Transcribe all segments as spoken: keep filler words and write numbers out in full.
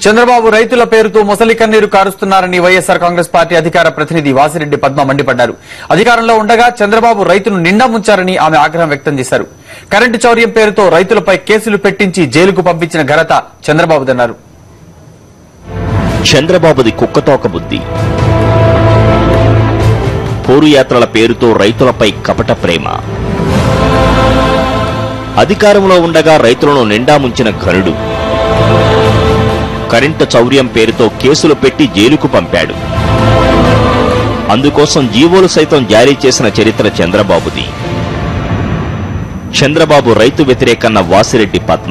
చంద్రబాబు రైతుల పేరుతో మొసలి కన్నీరు కారుస్తున్నారని వైఎస్ఆర్ కాంగ్రెస్ పార్టీ అధికార ప్రతినిధి వాసిరెడ్డి పద్మ మండిపడ్డారు. అధికారంలో ఉండగా చంద్రబాబు రైతును నిండా ముంచారని ఆమె ఆగ్రహం వ్యక్తం చేశారు. కరెంటు చౌర్యం పేరుతో రైతులపై కేసులు పెట్టించి జైలుకు పంపించిన ఘనత చంద్రబాబుదన్నారు. చంద్రబాబుది కుక్కతోక బుద్ధి. పోరు యాత్రల పేరుతో రైతులపై కపట ప్రేమ. అధికారంలో ఉండగా రైతులను నిండా ముంచిన ఘనుడు. కరెంటు చౌర్యం పేరుతో కేసులు పెట్టి జైలుకు పంపాడు. అందుకోసం జీవోలు సైతం జారీ చేసిన చరిత్ర చంద్రబాబుది. చంద్రబాబు రైతు వ్యతిరేకన్న వాసిరెడ్డి పద్మ.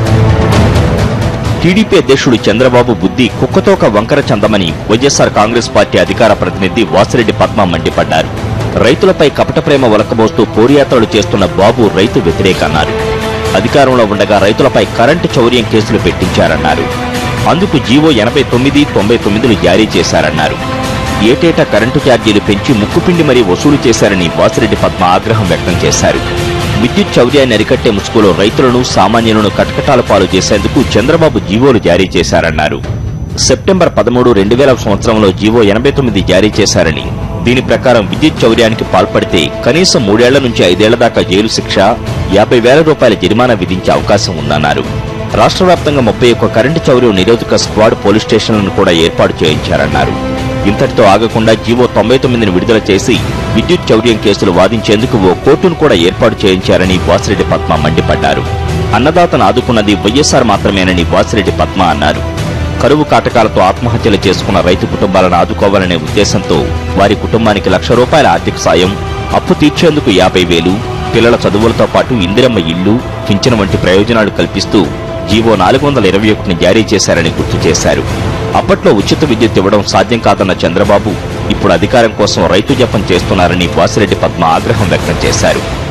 టీడీపీ అధ్యక్షుడు చంద్రబాబు బుద్ధి కుక్కతోక వంకర చందమని వైఎస్ఆర్ కాంగ్రెస్ పార్టీ అధికార ప్రతినిధి వాసిరెడ్డి పద్మ మండిపడ్డారు. రైతులపై కపట ప్రేమ ఒలకబోస్తూ పోరుయాత్రలు చేస్తున్న బాబు రైతు వ్యతిరేకన్నారు. అధికారంలో ఉండగా రైతులపై కరెంటు చౌర్యం కేసులు పెట్టించారన్నారు. అందుకు జీవో ఎనభై తొమ్మిది తొంభై తొమ్మిదిలు జారీ చేశారన్నారు. ఏటేటా కరెంటు ఛార్జీలు పెంచి ముక్కుపిండి మరీ వసూలు చేశారని వాసిరెడ్డి పద్మ ఆగ్రహం వ్యక్తం చేశారు. విద్యుత్ చౌర్యాన్ని అరికట్టే ముసుగులో రైతులను సామాన్యులను కటకటాల పాలు చేసేందుకు చంద్రబాబు జీవోలు జారీ చేశారన్నారు. సెప్టెంబర్ పదమూడు రెండు వేల సంవత్సరంలో జీవో ఎనభై తొమ్మిది జారీ చేశారని, దీని ప్రకారం విద్యుత్ చౌర్యానికి పాల్పడితే కనీసం మూడేళ్ల నుంచి ఐదేళ్ల దాకా జైలు శిక్ష, యాభై వేల రూపాయల జరిమానా విధించే అవకాశం ఉందన్నారు. రాష్ట్ర వ్యాప్తంగా ముప్పై ఒక్క కరెంటు చౌర్యం నిరోధక స్క్వాడ్ పోలీస్ స్టేషన్లను కూడా ఏర్పాటు చేయించారన్నారు. ఇంతటితో ఆగకుండా జీవో తొంభై తొమ్మిదిని విడుదల చేసి విద్యుత్ చౌర్యం కేసులు వాదించేందుకు ఓ కోర్టును కూడా ఏర్పాటు చేయించారని వాసిరెడ్డి పద్మ మండిపడ్డారు. అన్నదాతను ఆదుకున్నది వైఎస్ఆర్ మాత్రమేనని వాసిరెడ్డి పద్మ అన్నారు. కరువు కాటకాలతో ఆత్మహత్యలు చేసుకున్న రైతు కుటుంబాలను ఆదుకోవాలనే ఉద్దేశంతో వారి కుటుంబానికి లక్ష రూపాయల ఆర్థిక సాయం, అప్పు తీర్చేందుకు యాభై వేలు, పిల్లల చదువులతో పాటు ఇందిరమ్మ ఇళ్లు, పింఛను వంటి ప్రయోజనాలు కల్పిస్తూ జీవో నాలుగు వందల ఇరవై ఒకటిని జారీ చేశారని గుర్తు చేశారు. అప్పట్లో ఉచిత విద్యుత్ ఇవ్వడం సాధ్యం కాదన్న చంద్రబాబు ఇప్పుడు అధికారం కోసం రైతు జపం చేస్తున్నారని వాసిరెడ్డి పద్మ ఆగ్రహం వ్యక్తం చేశారు.